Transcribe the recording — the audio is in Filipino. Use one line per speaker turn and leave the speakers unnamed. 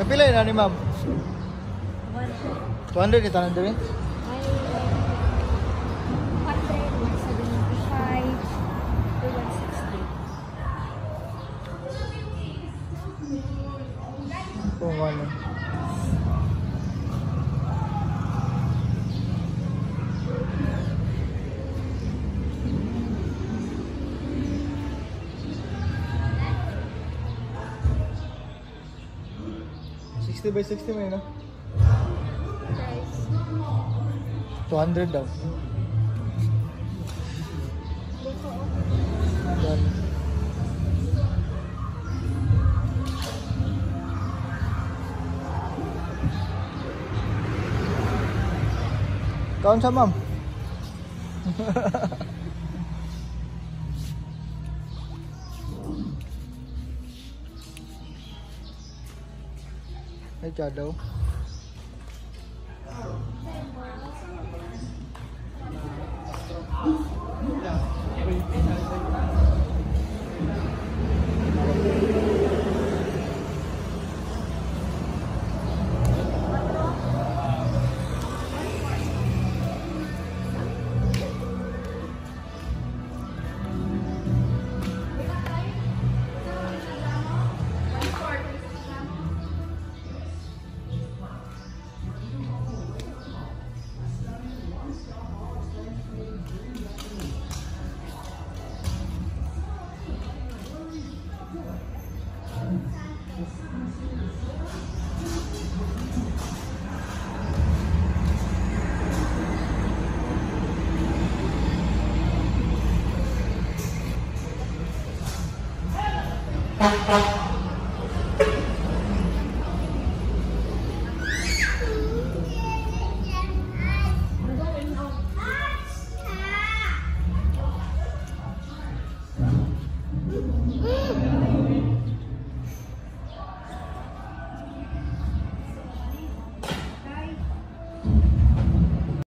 Kapila yun ni ma'am? 200 ito na din?
100, 175, 160.
Kung ano. By 60 may no?
Price.
200 daw.
Buko.
Yan. Kaon sa ma'am? Ay, daw. Thank you.